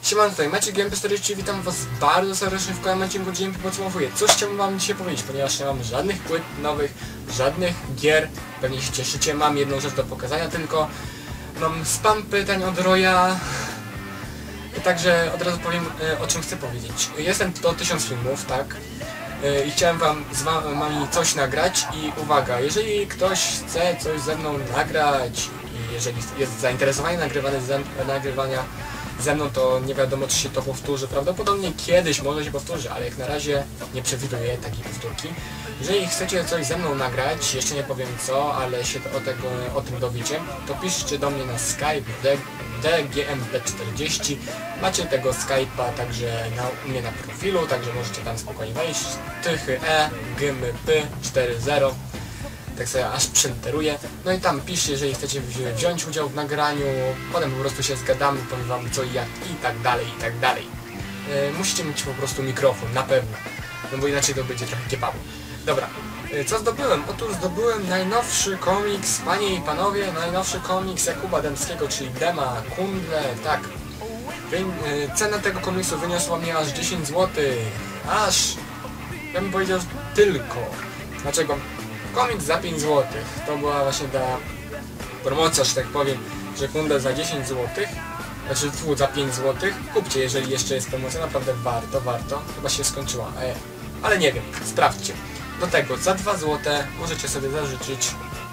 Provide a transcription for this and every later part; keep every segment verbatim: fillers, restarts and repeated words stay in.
Siemano, tutaj Maciek G M P czterdzieści, witam was bardzo serdecznie w kolejnym odcinku G M P podsumowuję. Coś chciałbym wam dzisiaj powiedzieć, ponieważ nie mam żadnych płyt nowych, żadnych gier. Pewnie się cieszycie, mam jedną rzecz do pokazania tylko. Mam spam pytań od Roya. Także od razu powiem, o czym chcę powiedzieć. Jestem to tysiąc filmów, tak? I chciałem wam z wami coś nagrać i uwaga, jeżeli ktoś chce coś ze mną nagrać i jeżeli jest zainteresowany nagrywanie ze, nagrywania ze mną, to nie wiadomo, czy się to powtórzy. Prawdopodobnie kiedyś może się powtórzy, ale jak na razie nie przewiduję takiej powtórki. Jeżeli chcecie coś ze mną nagrać, jeszcze nie powiem co, ale się o, tego, o tym dowiecie, to piszcie do mnie na Skype D G M P czterdzieści. Macie tego Skype'a także na, u mnie na profilu, także możecie tam spokojnie wejść. Tychy E G M P cztery zero. Tak sobie aż przenteruję. No i tam piszcie, jeżeli chcecie wziąć udział w nagraniu, potem po prostu się zgadamy, powiem wam co i jak i tak dalej, i tak dalej. Yy, musicie mieć po prostu mikrofon, na pewno, no bo inaczej to będzie trochę kiepało. Dobra, yy, co zdobyłem? Otóż zdobyłem najnowszy komiks, panie i panowie, najnowszy komiks Jakuba Dębskiego, czyli Dema, Kundle, tak. Wy, yy, cena tego komiksu wyniosła mnie aż dziesięć złotych, aż, ja bym powiedział tylko. Dlaczego? Komiks za pięć złotych, to była właśnie ta promocja, że tak powiem, że Kundle za dziesięć złotych, znaczy tu za pięć złotych, kupcie, jeżeli jeszcze jest promocja, naprawdę warto, warto, chyba się skończyła, e, ale nie wiem, sprawdźcie. Do tego za dwa złote możecie sobie zażyczyć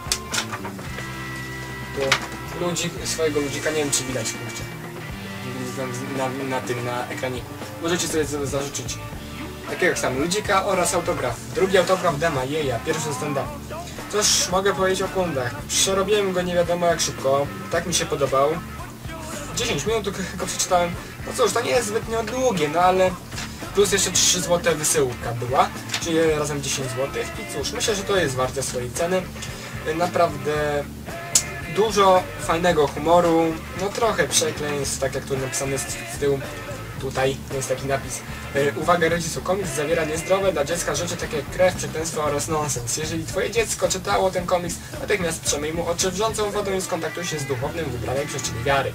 tu ludzik, swojego ludzika, nie wiem czy widać, kurczę, na, na, na tym, na ekranie, możecie sobie zażyczyć takiego samego ludzika oraz autograf. Drugi autograf Dema, jeja, pierwszy stand-up. Cóż mogę powiedzieć o Kundlach? Przerobiłem go nie wiadomo jak szybko, tak mi się podobał. dziesięć minut go przeczytałem. No cóż, to nie jest zbytnio długie, no ale plus jeszcze trzy złote wysyłka była, czyli razem dziesięć złotych. I cóż, myślę, że to jest warte swojej ceny. Naprawdę dużo fajnego humoru, no trochę przekleństw, tak jak tu napisane jest z tyłu. Tutaj jest taki napis. Yy, uwaga rodziców, komiks zawiera niezdrowe dla dziecka rzeczy takie jak krew, przekleństwo oraz nonsens. Jeżeli twoje dziecko czytało ten komiks, natychmiast przemyj mu oczy wrzącą wodą i skontaktuj się z duchownym wybranej przez ciebie wiary.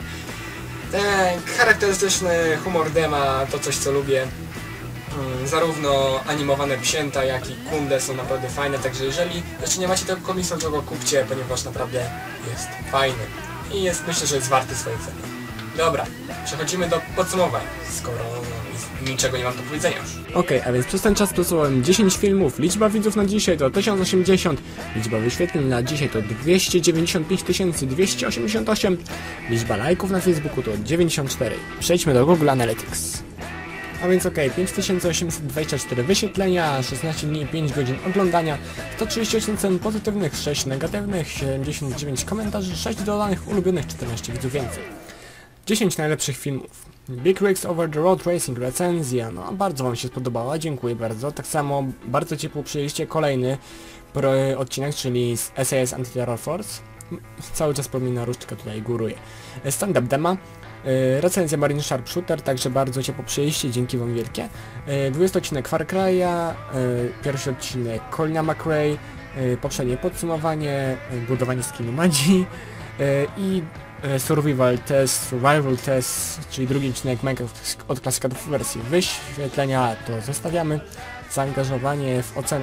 Ten charakterystyczny humor Dema to coś co lubię. Yy, zarówno animowane psięta, jak i Kundle są naprawdę fajne, także jeżeli jeszcze nie macie tego komiksu, to go kupcie, ponieważ naprawdę jest fajny. I jest, myślę, że jest warty swojej ceny. Dobra, przechodzimy do podsumowań, skoro niczego nie mam do powiedzenia już. Okej, okay, a więc przez ten czas posłuchałem dziesięć filmów, liczba widzów na dzisiaj to tysiąc osiemdziesiąt, liczba wyświetleń na dzisiaj to dwieście dziewięćdziesiąt pięć tysięcy dwieście osiemdziesiąt osiem, liczba lajków na Facebooku to dziewięćdziesiąt cztery. Przejdźmy do Google Analytics. A więc okej, okay, pięć tysięcy osiemset dwadzieścia cztery wyświetlenia, szesnaście dni, pięć godzin oglądania, sto trzydzieści osiem cen pozytywnych, sześć negatywnych, siedemdziesiąt dziewięć komentarzy, sześć dodanych ulubionych, czternaście widzów więcej. dziesięć najlepszych filmów. Big Rigs Over the Road Racing recenzja, no bardzo wam się spodobała, dziękuję bardzo. Tak samo bardzo ciepło przyjęliście kolejny pro, odcinek, czyli z S A S Anti-Terror Force. Cały czas pomina różdżka tutaj góruje. Stand-up Dema, yy, recenzja Marine Sharpshooter, także bardzo ciepło przyjęliście, dzięki wam wielkie. Yy, dwudziesty odcinek Far Cry'a, yy, pierwszy odcinek Colina McRae, yy, poprzednie podsumowanie, yy, budowanie skinu Madzi yy, i Survival Test, Survival Test, czyli drugi odcinek Minecraft od klasyka do wersji. Wyświetlenia to zostawiamy, zaangażowanie w ocenę.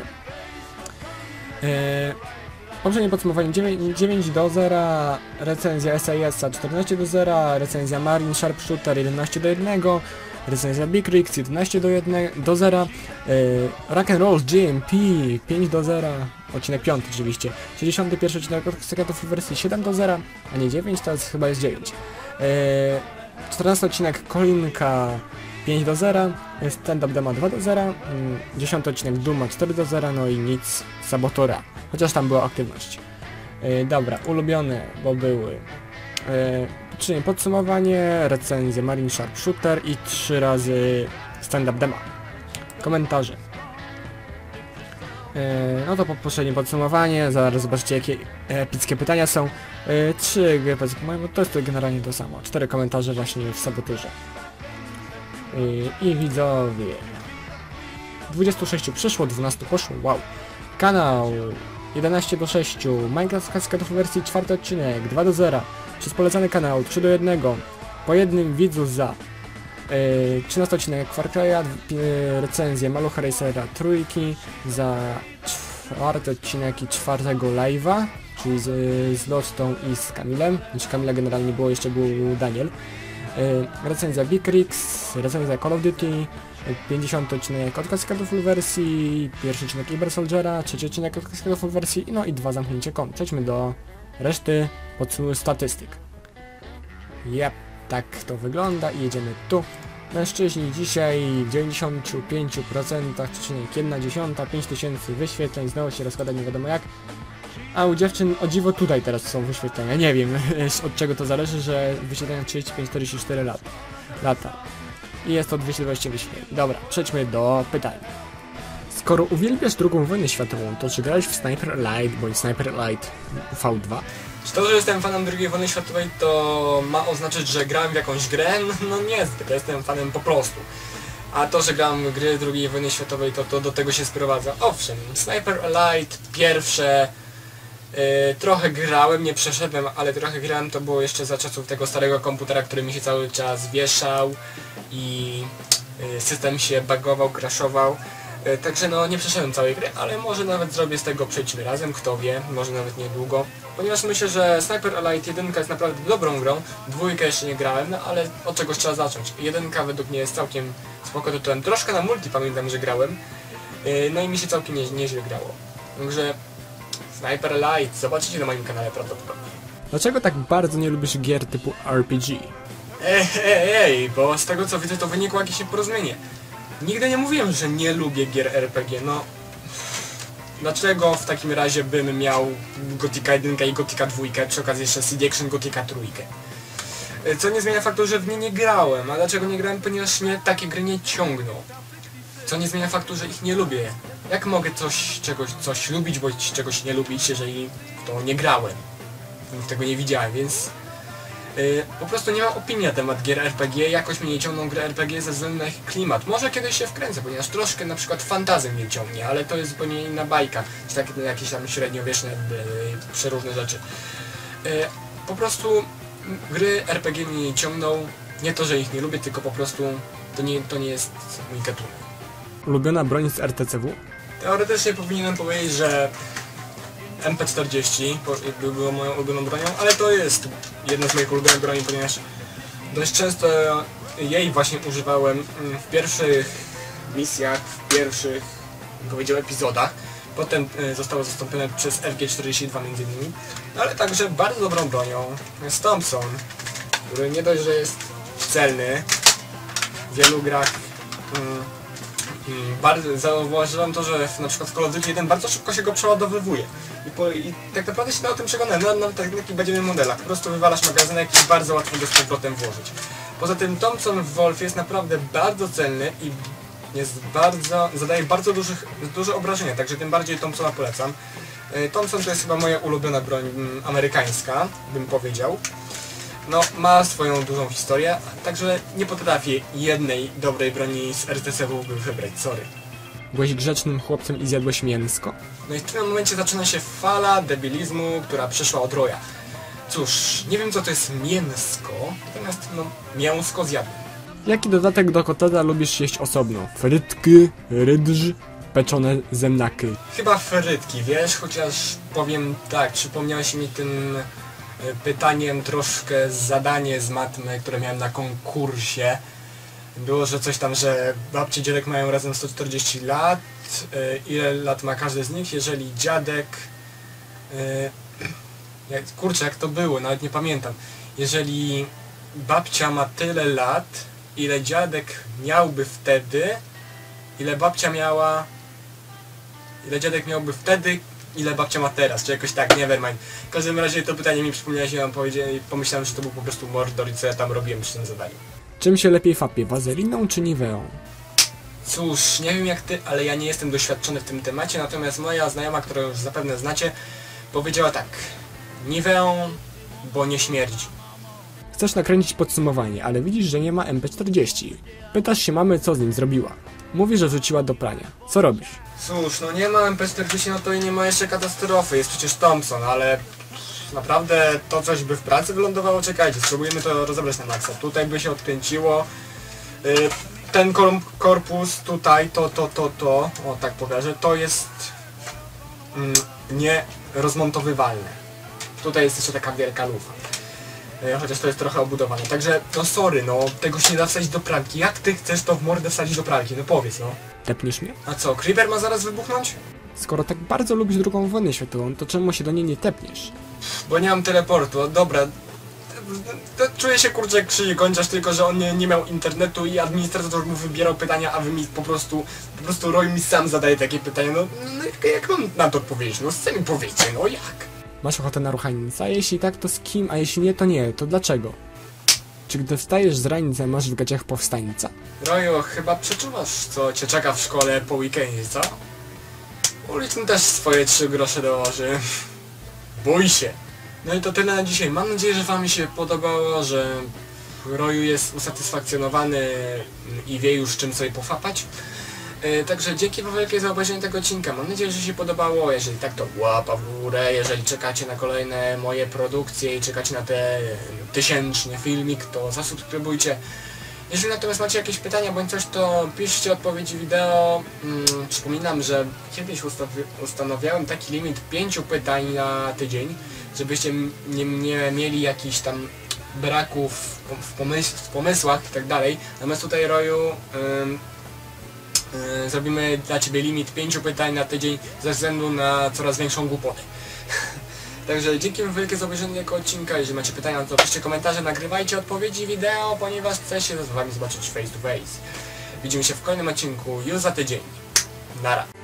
Yy, poprzednie podsumowanie dziewięć do zera, recenzja S A S-a czternaście do zera, recenzja Marine Sharpshooter jedenaście do jednego, recenzja Big Rigs jedenaście do zera, yy, Rock'n'Roll G M P pięć do zera, odcinek piąty oczywiście, sześćdziesiąty pierwszy odcinek od sekretów w wersji siedem do zera, a nie dziewięć, to jest, chyba jest dziewięć. Yy, czternasty odcinek Kolinka pięć do zera, Stand-up Dema dwa do zera, yy, dziesiąty odcinek Duma cztery do zera, no i nic Sabotora, chociaż tam była aktywność. Yy, dobra, ulubione, bo były yy, czyli podsumowanie, recenzja Marine Sharpshooter i trzy razy Stand-up Dema. Komentarze. Yy, no to po poprzednie podsumowanie, zaraz zobaczcie jakie epickie pytania są. Yy, trzy, bo to jest generalnie to samo. Cztery komentarze właśnie w Saboturze. Yy, I widzowie. dwudziestu sześciu przyszło, dwunastu poszło, wow. Kanał jedenaście do sześciu, Minecraft klasyka w wersji czwarty odcinek, dwa do zera. Przez polecany kanał trzy do jednego, po jednym widzu za. Yy, trzynasty odcinek Far Cry'a, yy, recenzję Malucha Racera trójki, za czwarty odcinek i czwartego live'a, czyli z, z Lotą i z Kamilem. Znaczy Kamila generalnie było, jeszcze był Daniel. Yy, recenzja Big Rigs, recenzja Call of Duty, pięćdziesiąty odcinek od Cascade Full wersji, pierwszy odcinek Iber Soldiera, trzeci odcinek od Cascade Full wersji, no i dwa zamknięcie kont. Przejdźmy do reszty podsumowania statystyk. Jep, tak to wygląda i jedziemy tu. Mężczyźni dzisiaj w dziewięćdziesięciu pięciu procentach, przecinek jedna dziesiąta, pięć tysięcy wyświetleń, znowu się rozkłada nie wiadomo jak. A u dziewczyn o dziwo tutaj teraz są wyświetlenia, nie wiem od czego to zależy, że wyświetlenia trzydzieści pięć czterdzieści cztery lat, lata. I jest to dwieście dwadzieścia wyświetleń. Dobra, przejdźmy do pytań. Skoro uwielbiasz drugą wojnę światową, to czy grałeś w Sniper Elite bądź Sniper Elite V dwa? Czy to, że jestem fanem drugiej wojny światowej, to ma oznaczać, że grałem w jakąś grę? No niezbyt, jestem fanem po prostu. A to, że grałem w gry drugiej wojny światowej, to, to do tego się sprowadza. Owszem, Sniper Elite, pierwsze, yy, trochę grałem, nie przeszedłem, ale trochę grałem, to było jeszcze za czasów tego starego komputera, który mi się cały czas wieszał i yy, system się bugował, crashował. Także no nie przeszedłem całej gry, ale może nawet zrobię z tego przejdźmy razem, kto wie, może nawet niedługo. Ponieważ myślę, że Sniper Elite jeden jest naprawdę dobrą grą, dwójkę jeszcze nie grałem, no ale od czegoś trzeba zacząć. Jedynka według mnie jest całkiem spoko tytułem, troszkę na multi pamiętam, że grałem, no i mi się całkiem nie, nieźle grało. Także Sniper Elite zobaczycie na moim kanale prawdopodobnie. Dlaczego tak bardzo nie lubisz gier typu R P G? Ej, ej, ej, bo z tego co widzę to wynikło jakieś porozumienie. Nigdy nie mówiłem, że nie lubię gier R P G, no... Dlaczego w takim razie bym miał Gothica jeden i Gothica dwa, przy okazji jeszcze C D Action Gothica trzy? Co nie zmienia faktu, że w nie nie grałem, a dlaczego nie grałem? Ponieważ mnie takie gry nie ciągną. Co nie zmienia faktu, że ich nie lubię. Jak mogę coś, czegoś, coś lubić, bądź czegoś nie lubić, jeżeli w to nie grałem? Tego nie widziałem, więc... Yy, po prostu nie mam opinii na temat gier R P G, jakoś mnie nie ciągną gry R P G ze względu na ich klimat. Może kiedyś się wkręcę, ponieważ troszkę na przykład fantazy mnie ciągnie, ale to jest zupełnie inna bajka, czy tak, jakieś tam średniowieczne, yy, przeróżne rzeczy. Yy, po prostu gry R P G mnie nie ciągną, nie to, że ich nie lubię, tylko po prostu to nie, to nie jest mój gatunek. Ulubiona broń z R T C W? Teoretycznie powinienem powiedzieć, że M P czterdzieści było moją ulubioną bronią, ale to jest jedna z moich ulubionych broni, ponieważ dość często jej właśnie używałem w pierwszych misjach, w pierwszych, bym powiedział, epizodach. Potem zostało zastąpione przez F G czterdzieści dwa między innymi, ale także bardzo dobrą bronią jest Thompson, który nie dość, że jest celny w wielu grach. Bardzo zauważyłem to, że w, na przykład w Call of Duty jeden bardzo szybko się go przeładowywuje. I, po, i tak naprawdę się na o tym przekonałem, nawet na takich będziemy modelach. Po prostu wywalasz magazynek i bardzo łatwo go z powrotem włożyć. Poza tym Thompson w Wolfie jest naprawdę bardzo celny i jest bardzo, zadaje bardzo dużych, duże obrażenia, także tym bardziej Thompsona polecam. Thompson to jest chyba moja ulubiona broń m, amerykańska, bym powiedział. No, ma swoją dużą historię, także nie potrafię jednej dobrej broni z R T C W wybrać, sorry. Byłeś grzecznym chłopcem i zjadłeś mięsko? No i w tym momencie zaczyna się fala debilizmu, która przyszła od Roya. Cóż, nie wiem co to jest mięsko, natomiast no, mięsko zjadłem. Jaki dodatek do koteta lubisz jeść osobno? Frytki, rydż, pieczone zemnaki? Chyba frytki, wiesz, chociaż powiem tak, przypomniałeś mi tym pytaniem troszkę zadanie z matmy, które miałem na konkursie. Było, że coś tam, że babci i dziadek mają razem sto czterdzieści lat. Ile lat ma każdy z nich? Jeżeli dziadek... Jak, kurczę, jak to było? Nawet nie pamiętam. Jeżeli babcia ma tyle lat, ile dziadek miałby wtedy, ile babcia miała... Ile dziadek miałby wtedy, ile babcia ma teraz, czy jakoś tak, nevermind. W każdym razie to pytanie mi przypomniało się, i pomyślałem, że to był po prostu Mordor i co ja tam robiłem przy tym zadaniu. Czym się lepiej fapie, wazeliną czy niweą? Cóż, nie wiem jak ty, ale ja nie jestem doświadczony w tym temacie, natomiast moja znajoma, którą już zapewne znacie, powiedziała tak: niweą, bo nie śmierdzi. Chcesz nakręcić podsumowanie, ale widzisz, że nie ma M P czterdzieści. Pytasz się mamy, co z nim zrobiła. Mówi, że wrzuciła do prania. Co robisz? Cóż, no nie ma M P czterdzieści, no to i nie ma jeszcze katastrofy, jest przecież Thompson, ale naprawdę to coś by w pracy wylądowało, czekajcie, spróbujemy to rozebrać na maksa. Tutaj by się odkręciło, Yy, ten kor korpus tutaj, to, to, to, to, o tak pokażę, to jest mm, nierozmontowywalne. Tutaj jest jeszcze taka wielka lufa. Yy, chociaż to jest trochę obudowane. Także, no sorry, no, tego się nie da wsadzić do pralki. Jak ty chcesz to w mordę wsadzić do pralki? No powiedz, no. Tepniesz mnie? A co, Creeper ma zaraz wybuchnąć? Skoro tak bardzo lubisz drugą wojnę światową, to czemu się do niej nie tepniesz? Bo nie mam teleportu, dobra. To czuję się kurczę jak Krzysiek Gonciarz, tylko że on nie, nie miał internetu i administrator mu wybierał pytania, a wy mi po prostu, po prostu Roy mi sam zadaje takie pytania, no, no jak, jak mam na to odpowiedzieć, no sami powiecie, no jak? Masz ochotę na ruchanicę? A jeśli tak, to z kim? A jeśli nie, to nie. To dlaczego? Czy gdy wstajesz z ranicy, masz w gaciach powstańca? Roju, chyba przeczuwasz, co cię czeka w szkole po weekendzie, co? Uliczny też swoje trzy grosze dołoży. Bój się! No i to tyle na dzisiaj. Mam nadzieję, że wam się podobało, że Roju jest usatysfakcjonowany i wie już czym sobie pofapać. Yy, także dzięki wam wielkie za obejrzenie tego odcinka. Mam nadzieję, że się podobało. Jeżeli tak, to łapa w górę. Jeżeli czekacie na kolejne moje produkcje i czekacie na ten tysięczny filmik, to zasubskrybujcie. Jeżeli natomiast macie jakieś pytania bądź coś, to piszcie odpowiedzi wideo. Hmm, przypominam, że kiedyś ustanawiałem taki limit pięciu pytań na tydzień, żebyście nie, nie mieli jakichś tam braków w, pomys w pomysłach i tak dalej. Natomiast tutaj, Roju, ym, yy, zrobimy dla ciebie limit pięciu pytań na tydzień ze względu na coraz większą głupotę. Także dzięki wam wielkie za obejrzenie tego odcinka. Jeżeli macie pytania, to piszcie komentarze, nagrywajcie odpowiedzi wideo, ponieważ chcę się z wami zobaczyć face to face. Widzimy się w kolejnym odcinku już za tydzień. Nara.